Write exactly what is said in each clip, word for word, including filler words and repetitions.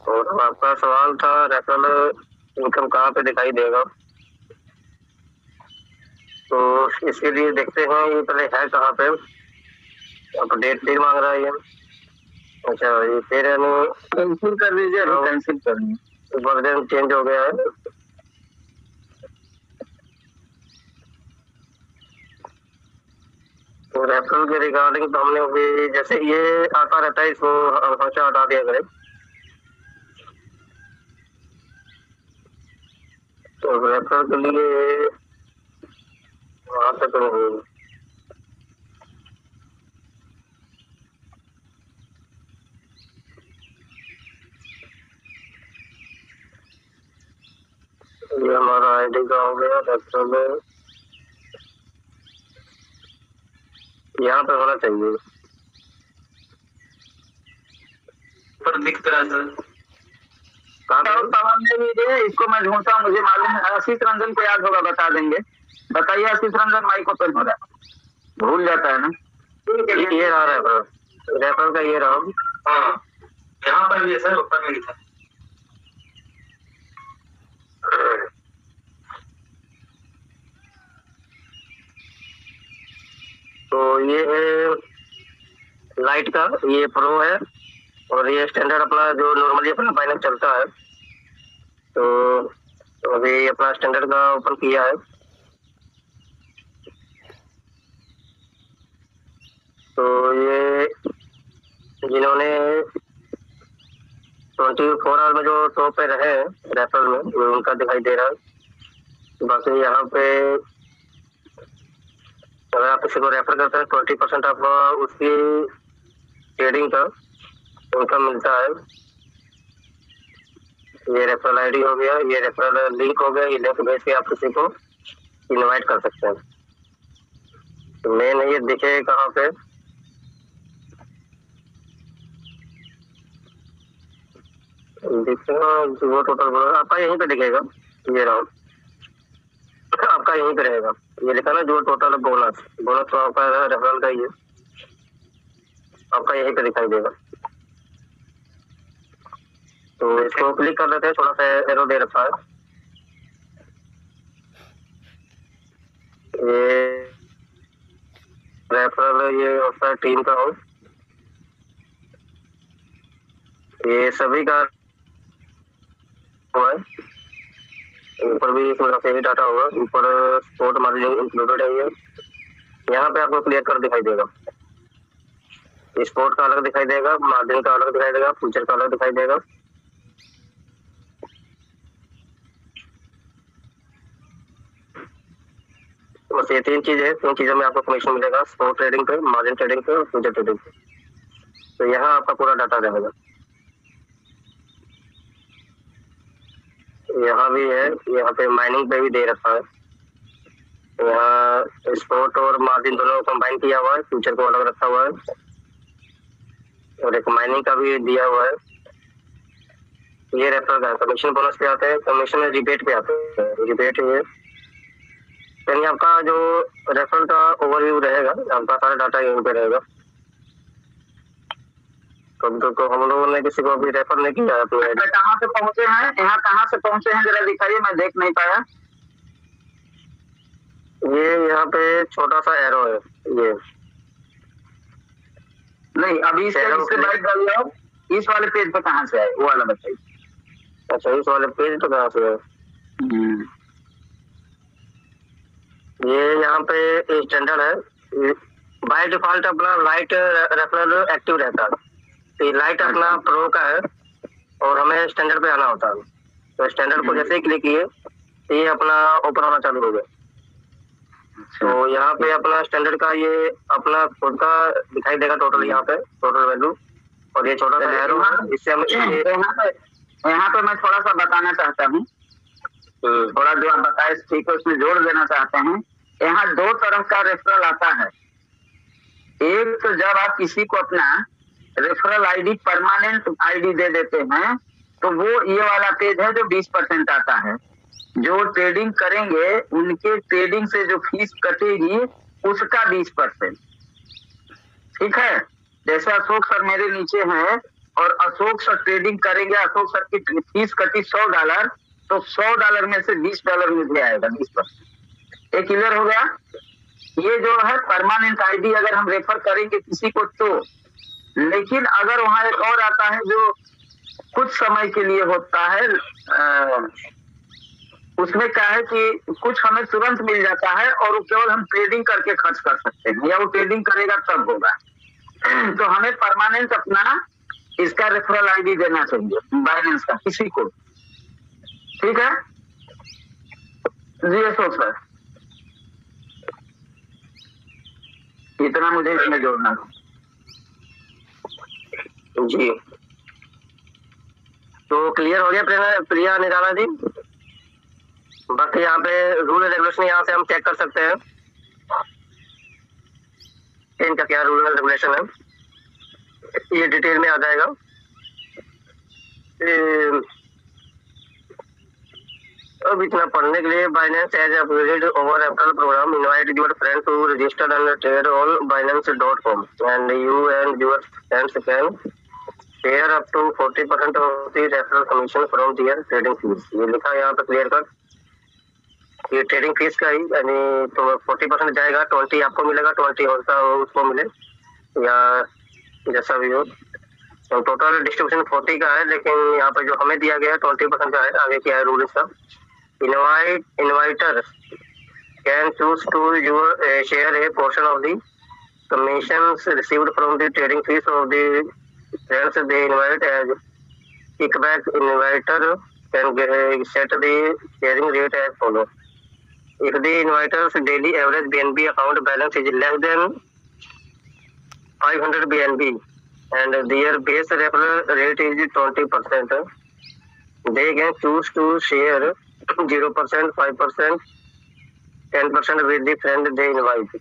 और आपका सवाल था रेफरल इनकम कहाँ पे दिखाई देगा, तो इसके लिए देखते हैं ये पहले है कहाँ पे। अपडेट फिर मांग रहा है ये। अच्छा ये फिर कैंसिल कर दीजिए, कैंसिल करनी वर्जन चेंज हो गया है। तो रेफरल के रिगार्डिंग तो हमने अभी जैसे ये आता रहता है, इसको हमेशा हटा दिया करें। तो रेफरल के लिए वहां तक नहीं, ये हमारा आईडी का हो गया। रेफरल यहाँ पे होना चाहिए पर दिख रहा सर। सवाल दे दीजिए, इसको मैं ढूंढता हूँ, मुझे मालूम है। आशीष रंजन को याद होगा, बता देंगे। बताइए आशीष रंजन, माइक ओपन हो रहा है, भूल जाता है ना। ये रहा रेफरल, रेफरल का ये रहा। हाँ यहाँ पर भी है सर, ऊपर में लिखा। तो ये है लाइट का, ये प्रो है, और ये स्टैंडर्ड अपना जो नॉर्मली अपना फाइनल चलता है। तो, तो अभी अपना स्टैंडर्ड का ओपन किया है। तो ये जिन्होंने ट्वेंटी फोर आवर में जो टॉप पे रहे रेफरल में, वो उनका दिखाई दे रहा है। बाकी यहाँ पे अगर आप किसी को रेफर करते हैं ट्वेंटी परसेंट आपको उसकी ट्रेडिंग का इनकम मिलता है। ये रेफरल आईडी हो गया, ये रेफरल लिंक हो गया। ये लिंक भेज के आप किसी को इनवाइट कर सकते हैं। तो मेन ये दिखे कहाँ पे, दिखेगा वो टोटल आपका यहीं पे दिखेगा। ये रहा आपका यहीं पे रहेगा, ये लिखा ना जो टोटल बोनस, बोनस तो आपका रेफरल का ही है, आपका यहीं पे दिखाई देगा। तो इसको क्लिक कर लेते हैं, थोड़ा सा एरो दे रखा है। ये रेफरल ये होता है टीम का हो, ये सभी का हुआ है। ऊपर भी थोड़ा सा ही डाटा होगा, ऊपर स्पोर्ट मार्जिन इंक्लूडेड है। ये यहाँ पे आपको क्लियर कर दिखाई देगा, स्पोर्ट का अलग दिखाई देगा, मार्जिन का अलग दिखाई देगा, फ्यूचर का अलग दिखाई देगा। बस ये तीन चीज है, तीन चीजों में आपको कमीशन मिलेगा, स्पोर्ट ट्रेडिंग पे, मार्जिन ट्रेडिंग पे और फ्यूचर ट्रेडिंग पे। तो यहाँ आपका पूरा डाटा रहेगा। यहाँ भी है, यहाँ पे माइनिंग पे भी दे रखा है। यहाँ स्पोर्ट और मार्जिन दोनों कंबाइन किया हुआ है, फ्यूचर को अलग रखा हुआ है, और एक माइनिंग का भी दिया हुआ है। ये रेफरल का कमीशन बोनस पे आते हैं, कमीशन रिबेट पे आते हैं। रिबेट ये यानी आपका जो रेफरल का ओवरव्यू रहेगा, आपका सारा डाटा यहीं पे रहेगा। तो, तो हम लोगों ने किसी को अभी रेफर नहीं किया है। कहाँ से पहुंचे हैं, यहाँ कहाँ से पहुंचे हैं जरा दिखाइए, मैं देख नहीं पाया। ये यहाँ पे छोटा सा एरो है, ये नहीं अभी इसके इसके बैक डालिए, इस वाले पेज पे कहाँ से आए वो वाला बताइए। अच्छा इस वाले पेज पे कहाँ से है? ये यहाँ पे स्टैंडर्ड है, बाय डिफॉल्ट अपना लाइट रेफरल एक्टिव रहता है। तो लाइट अपना प्रो का है और हमें स्टैंडर्ड पे आना होता है। तो स्टैंडर्ड को जैसे ही क्लिक किए तो ये अपना ओपन होना चालू हो गया। तो यहाँ पे अपना स्टैंडर्ड का ये अपना खुद का दिखाई देगा टोटल, यहाँ पे टोटल वैल्यू, और ये छोटा सा एरो है, इससे हम यहाँ पे यहाँ पे मैं थोड़ा सा बताना चाहता हूँ, थोड़ा जो आप बताए ठीक है उसमें जोड़ देना चाहते हैं। यहाँ दो तरह का रेफरल आता है। एक तो जब आप किसी को अपना रेफरल आईडी परमानेंट आईडी दे देते हैं तो वो ये वाला पेज है जो बीस परसेंट आता है। जो ट्रेडिंग करेंगे उनके ट्रेडिंग से जो फीस कटेगी उसका बीस परसेंट, ठीक है। जैसे अशोक सर मेरे नीचे हैं और अशोक सर ट्रेडिंग करेंगे, अशोक सर की फीस कटी सौ डॉलर, तो सौ डॉलर में से बीस डॉलर मुझे आएगा, बीस परसेंट। ये क्लियर हो गया। ये जो है परमानेंट आईडी अगर हम रेफर करेंगे किसी को तो, लेकिन अगर वहां एक और आता है जो कुछ समय के लिए होता है, आ, उसमें क्या है कि कुछ हमें तुरंत मिल जाता है और वो केवल हम ट्रेडिंग करके खर्च कर सकते हैं, या वो ट्रेडिंग करेगा तब होगा। तो हमें परमानेंट अपना इसका रेफरल आईडी देना चाहिए बाइनेंस का किसी को, ठीक है जी अशोक सर, इतना मुझे इसमें जोड़ना जी। तो क्लियर हो गया प्रिया प्रिया निराला जी। बाकी यहाँ पे रूल रेगुलेशन यहाँ से हम चेक कर सकते हैं इनका क्या रूल एंड रेगुलेशन है, ये डिटेल में आ जाएगा। अब इतना पढ़ने के लिए Binance has upgraded our referral program invite your friend to register and trade on Binance dot com and you and your friends can share up to forty percent of the referral commission from their trading fees. ये लिखा यहाँ पे clear कर, ये trading fees का ही यानी तो forty percent जाएगा, ट्वेंटी आपको मिलेगा, ट्वेंटी होता उसको मिले या जैसा भी हो। तो टोटल डिस्ट्रीब्यूशन फोर्टी का है, लेकिन यहाँ पे जो हमें दिया गया है ट्वेंटी परसेंट का है। आगे क्या है रूल इसका, invite inviter can choose to your share a portion of the commissions received from the trading fee of the friends they invite as kickback. Inviter can set the sharing rate as follow. If the inviter's daily average B N B account balance is less than five hundred B N B and their base referral rate is twenty percent, they can choose to share zero percent, five percent, ten percent with the friend they invite.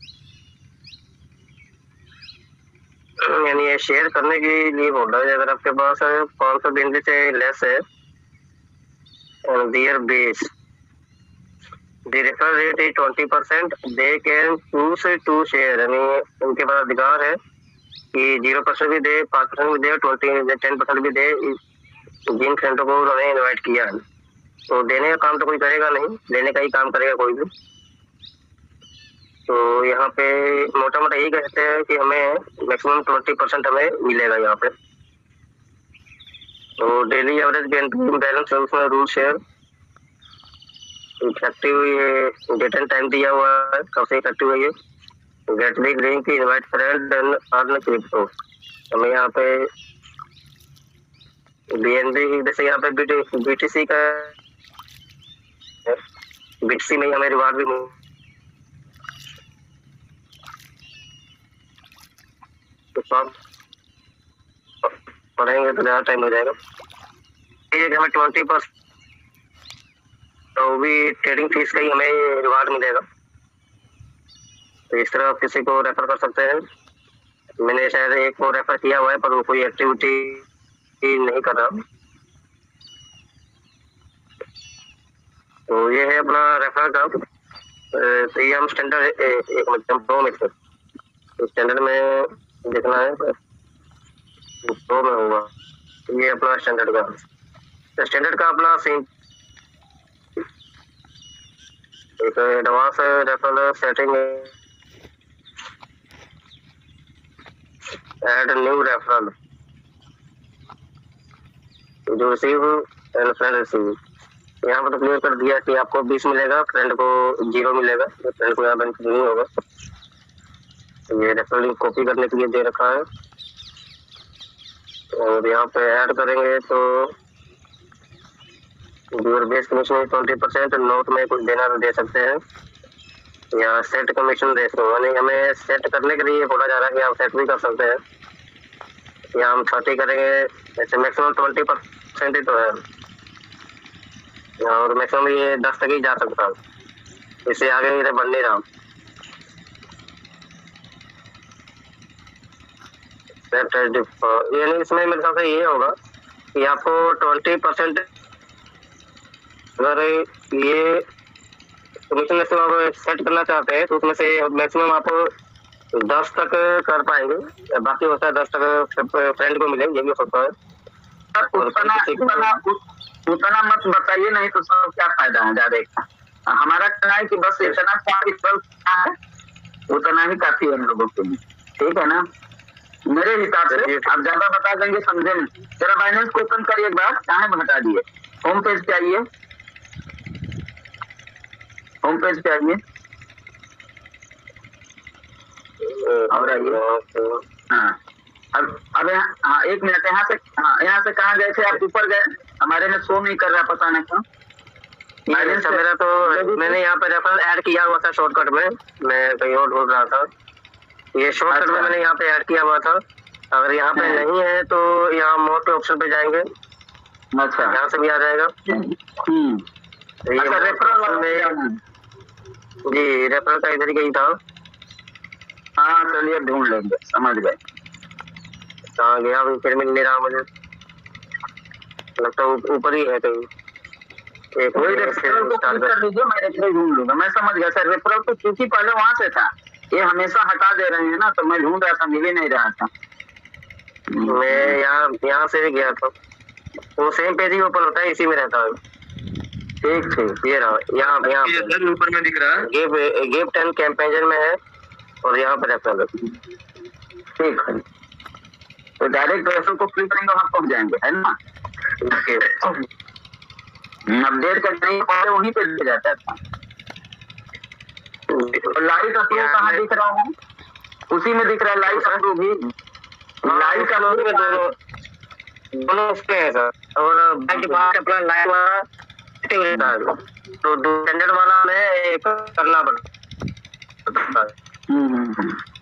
यानी ये share करने के लिए बोल रहा है, अगर आपके पास पाँच सौ B N B से लेस है and their base the referral rate is twenty percent, they can choose to share, यानी उनके पास अधिकार है कि जीरो परसेंट भी दे, पाँच परसेंट भी दे, ट्वेंटी टेन परसेंट भी दे जिन फ्रेंडों को उन्होंने इनवाइट किया है। तो देने का काम तो कोई करेगा नहीं, लेने का ही काम करेगा कोई भी। तो यहाँ पे मोटा मोटा यही कहते हैं कि हमें मैक्सिमम ट्वेंटी परसेंट हमें मिलेगा यहाँ पे। तो डेली एवरेज बैलेंस उसमें रूल शेयर इफेक्टिव, ये डेट एंड टाइम दिया हुआ है कब से इफेक्टिव है ये। Get big link invite friend and earn crypto. हमें यहाँ पे बीएनबी जैसे यहाँ पे बीटीसी का बीटीसी में हमें रिवार्ड भी मिल, तो सब पढ़ेंगे तो ज़्यादा टाइम हो जाएगा। एक हमें ट्वेंटी परसेंट तो भी ट्रेडिंग फीस का ही हमें रिवार्ड मिलेगा। तो इस तरह आप किसी को रेफर कर सकते हैं। मैंने शायद एक को रेफर किया हुआ है पर वो कोई एक्टिविटी नहीं कर रहा। तो ये है अपना रेफर का। तो ये हम स्टैंडर्ड एक मतलब प्रो में स्टैंडर्ड में देखना है, प्रो में होगा। ये अपना स्टैंडर्ड का स्टैंडर्ड का अपना सेम एक advance referral setting, add new referral जो रिसीव एंड फ्रेंड रिसीव। यहाँ पर तो क्लियर कर दिया कि आपको बीस मिलेगा, फ्रेंड को जीरो मिलेगा, फ्रेंड को यहाँ बेनिफिट नहीं होगा। ये रेफरल लिंक कॉपी करने के लिए दे रखा है। और यहाँ पे ऐड करेंगे तो viewer base commission twenty percent, note में कुछ देना तो दे सकते हैं, या सेट कमीशन दे सकते हैं। हमें सेट करने के लिए बोला जा रहा है कि आप सेट भी कर सकते हैं, या हम थर्टी करेंगे, ऐसे मैक्सिमम ट्वेंटी परसेंट ही तो है और मैक्सिमम ये दस तक ही जा सकता है, इससे आगे इधर बढ़ नहीं रहा। यानी इसमें मेरे हिसाब से ये होगा कि आपको ट्वेंटी परसेंट अगर ये कमीशन मैक्सिमम आप सेट करना चाहते हैं तो उसमें से मैक्सिमम आप दस तक कर पाएंगे, बाकी होता है दस तक फ्रेंड को मिलेंगे, ये भी होता है। उतना उतना उतना मत बताइए, नहीं तो सब क्या फायदा है ज्यादा का। हमारा कहना है कि बस इतना है, उतना ही काफी है हम लोगों के लिए, ठीक है ना। मेरे हिसाब से आप ज्यादा बता देंगे समझे नहीं। जरा बाइनेंस को ओपन करिए एक बार, कहाँ बता दिए, होम पेज पे आइए, होम पेज पे आइए और आइए। हाँ अब अब यहाँ, हाँ एक मिनट, यहाँ से, हाँ यहाँ से कहाँ गए थे आप? ऊपर गए, हमारे में शो नहीं कर रहा, पता नहीं क्यों। मेरा तो मैंने यहाँ पे रेफरल ऐड किया हुआ था शॉर्टकट में, मैं कहीं और ढूंढ रहा था, ये शॉर्टकट अच्छा। में मैंने यहाँ पे ऐड किया हुआ था। अगर यहाँ पे नहीं है तो यहाँ मोर के ऑप्शन पे जाएंगे, अच्छा यहाँ से भी आ जाएगा। हम्म अच्छा, रेफरल में जी रेफरल का इधर ही था। हाँ चलिए ढूंढ लेंगे, समझ गए। कहाँ गया अभी, फिर मिल नहीं रहा मुझे, लगता है ऊपर ही है कहीं। एक वही रेफरल को क्लिक कर लीजिए, मैं रेफरल ढूंढ लूंगा। मैं समझ गया सर, रेफरल तो क्योंकि पहले वहां से था, ये हमेशा हटा दे रहे हैं ना, तो मैं ढूंढ रहा था, मिल ही नहीं रहा था। मैं यहाँ यहाँ से भी गया था, वो सेम पेज ही ओपन होता है, इसी में रहता है। ठीक ठीक, ये रहा, यहाँ यहाँ ऊपर में दिख रहा है, गेप गेप टेन कैंपेजन में है और यहाँ पे रेफरल। ठीक है, तो डायरेक्ट रेफरल को क्लिक करेंगे, वहां पहुंच जाएंगे, है ना। अपडेट करने के पहले वहीं पे दिख जाता था। लाइट अप्रूव कहाँ दिख रहा हूँ? उसी में दिख रहा है लाइट अप्रूव भी, लाइट अप्रूव में दोनों दोनों उसके हैं सर। और बाकी बात अपना लाइट वाला एक्टिव रहता है, तो दो स्टैंडर्ड वाला में एक करना पड़ता है।